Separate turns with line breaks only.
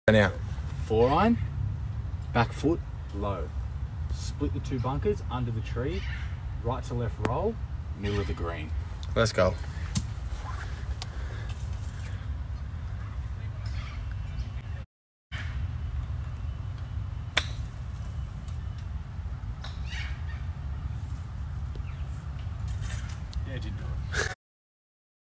Now.
4-iron, back foot, low. Split the two bunkers under the tree, right to left roll, middle of the green.
Let's go.